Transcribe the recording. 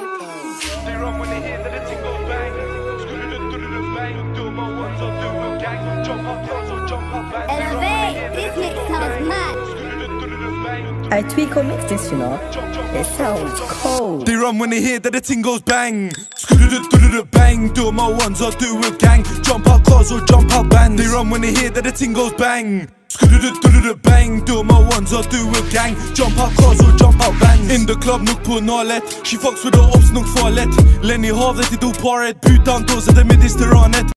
They run when they hear that the ting goes bang. Bang. Do my ones or do a gang. Jump up close or jump up bang. Elevate, this mix sounds mad. Tweako mix this, you know. It sounds cold. They run when they hear that the ting goes bang. Bang. Do my ones or do a gang. Jump up close or jump up bang. They run when they hear that the ting goes bang. Bang, do my ones or do a gang. Jump up cars or jump up bands. In the club, nuk på nalet. She fucks with the ops, nuk farligt. Lenny Havet i do paret. Putan dåser det med disteranet.